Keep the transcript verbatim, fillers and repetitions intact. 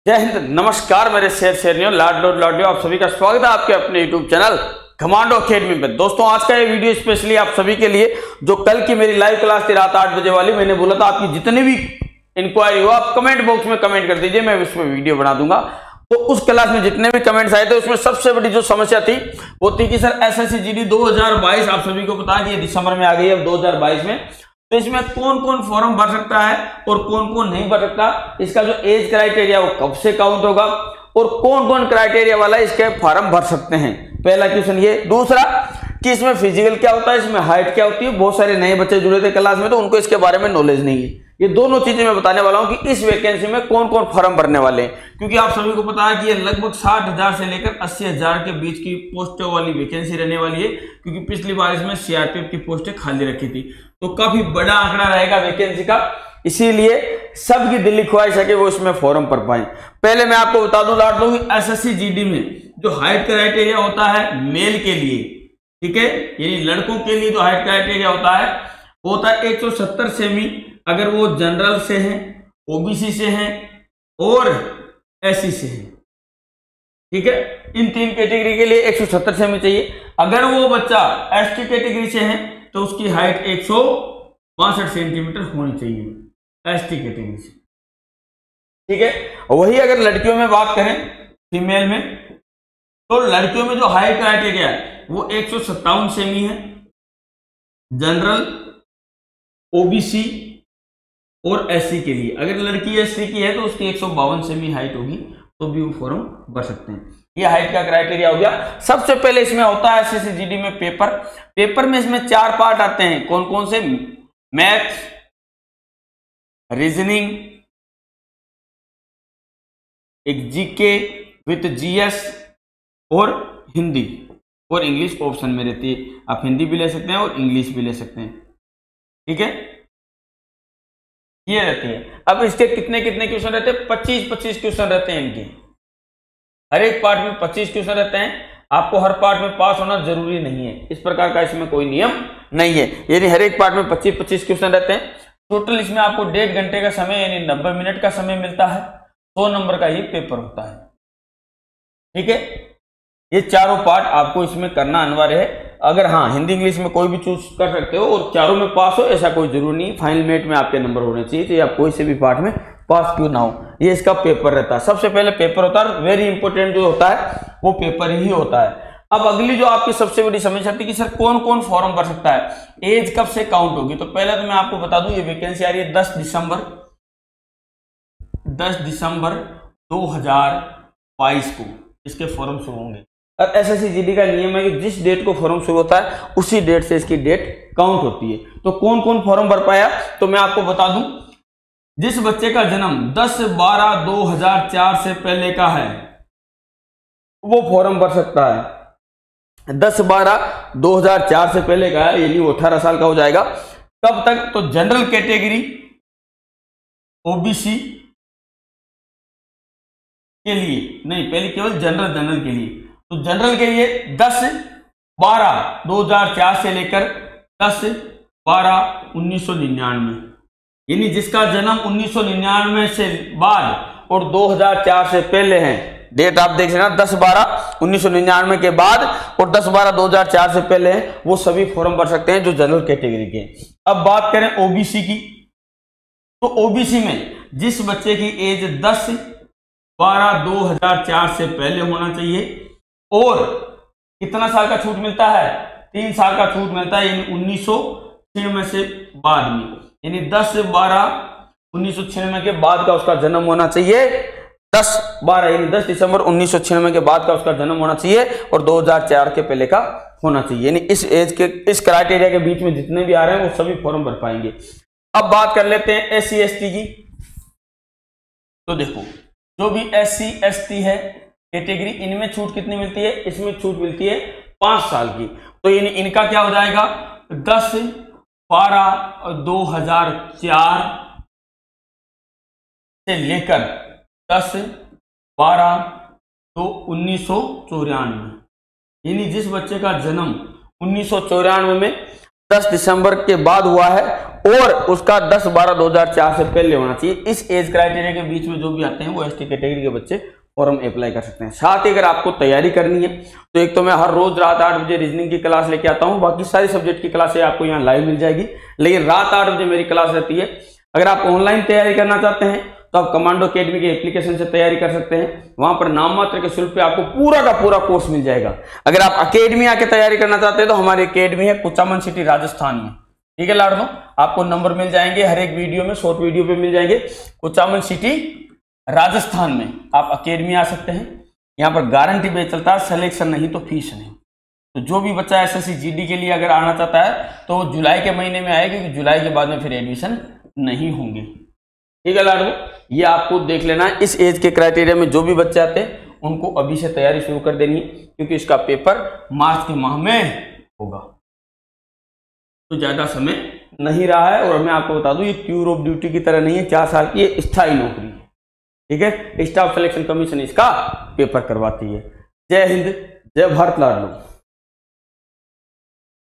जय हिंद, नमस्कार मेरे शेर शेरनियों, लाडलो लाडलियों, आप सभी का स्वागत है आपके अपने यूट्यूब चैनल कमांडो अकेडमी पे। दोस्तों आज का ये वीडियो स्पेशली आप सभी के लिए, जो कल की मेरी लाइव क्लास थी रात आठ बजे वाली, मैंने बोला था आपकी जितनी भी इंक्वायरी हो आप कमेंट बॉक्स में कमेंट कर दीजिए, मैं उसमें वीडियो बना दूंगा। तो उस क्लास में जितने भी कमेंट्स आए थे उसमें सबसे बड़ी जो समस्या थी वो थी कि सर एसएससी जीडी दो हज़ार बाईस, आप सभी को पता है कि ये दिसंबर में आ गई है, अब दो हज़ार बाईस में, तो इसमें कौन कौन फॉर्म भर सकता है और कौन कौन नहीं भर सकता, इसका जो एज क्राइटेरिया वो कब से काउंट होगा और कौन कौन क्राइटेरिया वाला इसके फॉर्म भर सकते हैं। पहला क्वेश्चन ये। दूसरा कि इसमें फिजिकल क्या होता है, इसमें हाइट क्या होती है, बहुत सारे नए बच्चे जुड़े थे क्लास में तो उनको इसके बारे में नॉलेज नहीं है। ये दोनों चीजें मैं बताने वाला हूं कि इस वैकेंसी में कौन कौन फॉर्म भरने वाले हैं, क्योंकि आप सभी को पता है कि ये लगभग साठ हजार से लेकर अस्सी हजार के बीच की पोस्टों वाली वैकेंसी रहने वाली है, क्योंकि पिछली बार इसमें सीआरपीएफ की पोस्टें खाली रखी थी, तो काफी बड़ा आंकड़ा रहेगा वैकेंसी का, इसीलिए सबकी दिल्ली ख्वाहिश है कि वो इसमें फॉर्म भर पाए। पहले मैं आपको बता दूं लाड दूं कि एसएससी जीडी में जो हाइट क्राइटेरिया होता है मेल के लिए, ठीक है, यानी लड़कों के लिए जो हाइट क्राइटेरिया होता है वो होता है एक सौ सत्तर सेमी, अगर वो जनरल से हैं, ओबीसी से हैं और एससी से हैं, ठीक है। इन तीन कैटेगरी के लिए एक सौ सत्तर सेमी चाहिए। अगर वो बच्चा एसटी कैटेगरी से है तो उसकी हाइट एक सौ बासठ सेंटीमीटर होनी चाहिए एसटी कैटेगरी से, ठीक है। वही अगर लड़कियों में बात करें, फीमेल में, तो लड़कियों में जो हाइट क्राइटेरिया है वो एक सौ सत्तावन सेमी है, जनरल, ओबीसी और एससी के लिए। अगर लड़की एससी की है तो उसकी एक सौ बावन सेमी हाइट होगी तो भी वो फॉर्म भर सकते हैं। ये हाइट का क्राइटेरिया हो गया। सबसे पहले इसमें होता है एसएससी जीडी में पेपर। पेपर में इसमें चार पार्ट आते हैं, कौन कौन से? मैथ, रीजनिंग, एक जीके विथ जीएस और हिंदी और इंग्लिश ऑप्शन में रहती है। आप हिंदी भी ले सकते हैं और इंग्लिश भी ले सकते हैं, ठीक है, ये रहती है। अब इसके कितने कितने क्वेश्चन रहते हैं? पच्चीस पच्चीस क्वेश्चन रहते हैं इनके, हर एक पार्ट में पच्चीस क्वेश्चन रहते हैं। आपको हर पार्ट में पास होना जरूरी नहीं है, इस प्रकार का इसमें कोई नियम नहीं है, यानी हर एक पार्ट में पच्चीस पच्चीस क्वेश्चन रहते हैं। टोटल इसमें आपको डेढ़ घंटे का समय यानी नब्बे मिनट का समय मिलता है। सौ नंबर का ये पेपर होता है, ठीक है। ये चारों पार्ट आपको इसमें करना अनिवार्य है। अगर हाँ हिंदी इंग्लिश में कोई भी चूज कर सकते हो और चारों में पास हो, ऐसा कोई जरूरी नहीं। फाइनल मेट में आपके नंबर होने चाहिए, तो आप कोई से भी पार्ट में पास क्यों ना हो, ये इसका पेपर रहता है। सबसे पहले पेपर होता है, वेरी इंपॉर्टेंट जो होता है वो पेपर ही होता है। अब अगली जो आपकी सबसे बड़ी समस्या थी कि सर कौन कौन फॉर्म भर सकता है, एज कब से काउंट होगी, तो पहले तो मैं आपको बता दूं ये वैकेंसी आ रही है दस दिसंबर दस दिसंबर दो हजार बाईस को इसके फॉर्म शुरू होंगे। अब एसएससी जीडी का नियम है कि जिस डेट को फॉर्म शुरू होता है उसी डेट से इसकी डेट काउंट होती है। तो कौन कौन फॉर्म भर पाया, तो मैं आपको बता दूं, जिस बच्चे का जन्म दस बारह दो हजार चार से पहले का है वो फॉर्म भर सकता है। दस बारह दो हजार चार से पहले का है यानी वो अठारह साल का हो जाएगा। कब तक? तो जनरल कैटेगरी, ओबीसी के लिए नहीं, पहले केवल जनरल जनरल के लिए। तो जनरल के लिए दस बारह दो हजार चार से लेकर दस बारह उन्नीस सौ निन्यानवे, यानी जिसका जन्म उन्नीस सौ निन्यानवे से बाद और दो हजार चार से पहले है, डेट आप देख लेना, दस बारह उन्नीस सौ निन्यानवे के बाद और दस बारह दो हजार चार से पहले है, वो सभी फॉर्म भर सकते हैं जो जनरल कैटेगरी के। अब बात करें ओबीसी की, तो ओबीसी में जिस बच्चे की एज दस बारह दो हजार चार से पहले होना चाहिए और कितना साल का छूट मिलता है? तीन साल का छूट मिलता है, यानी उन्नीस सौ छियानवे से बाद में, यानी दस बारह उन्नीस सौ छियानवे के बाद का उसका जन्म होना चाहिए। दस बारह यानी दस दिसंबर उन्नीस सौ छियानवे के बाद का उसका जन्म होना चाहिए और दो हजार चार के पहले का होना चाहिए, यानी इस एज के, इस क्राइटेरिया के बीच में जितने भी आ रहे हैं वो सभी फॉर्म भर पाएंगे। अब बात कर लेते हैं एस सी एस टी की। तो देखो जो भी एस सी एस टी है कैटेगरी, इनमें छूट कितनी मिलती है? इसमें छूट मिलती है पांच साल की। तो यानी इनका क्या हो जाएगा? दस बारह दो हजार चार से लेकर दस बारह दो उन्नीस सौ चौरानवे, यानी जिस बच्चे का जन्म उन्नीस सौ चौरानवे में दस दिसंबर के बाद हुआ है और उसका दस बारह दो हजार चार से पहले होना चाहिए। इस एज क्राइटेरिया के बीच में जो भी आते हैं वो एसटी कैटेगरी के बच्चे फॉर्म अप्लाई कर सकते हैं। साथ ही अगर आपको तैयारी करनी है तो एक तो मैं हर रोज रात आठ बजे रीजनिंग की क्लास लेके आता हूं, बाकी सारी सब्जेक्ट की क्लासें आपको यहाँ लाइव मिल जाएगी, लेकिन रात आठ बजे मेरी क्लास रहती है। अगर आप ऑनलाइन तैयारी करना चाहते हैं तो आप कमांडो अकेडमी के एप्लीकेशन से तैयारी कर सकते हैं। वहां पर नाम मात्र के शुल्क पे आपको पूरा का पूरा कोर्स मिल जाएगा। अगर आप अकेडमी आके तैयारी करना चाहते हैं तो हमारी अकेडमी है कुचामन सिटी राजस्थान में, ठीक है लाडलो। आपको नंबर मिल जाएंगे हर एक वीडियो में, शॉर्ट वीडियो पे मिल जाएंगे। कुचामन सिटी राजस्थान में आप अकेडमी आ सकते हैं। यहाँ पर गारंटी बेस चलता है, सिलेक्शन नहीं तो फीस नहीं। तो जो भी बच्चा एसएससी जीडी के लिए अगर आना चाहता है तो वो जुलाई के महीने में आएगा, क्योंकि जुलाई के बाद में फिर एडमिशन नहीं होंगे, ठीक है लाडो। ये आपको देख लेना है, इस एज के क्राइटेरिया में जो भी बच्चे आते हैं उनको अभी से तैयारी शुरू कर देनी है, क्योंकि इसका पेपर मार्च के माह में होगा, तो ज्यादा समय नहीं रहा है। और मैं आपको बता दूं ये ट्यूर ऑफ ड्यूटी की तरह नहीं है, चार साल की ये स्थायी नौकरी है, ठीक है। स्टाफ सिलेक्शन कमीशन इसका पेपर करवाती है। जय हिंद, जय भारत लाडलो।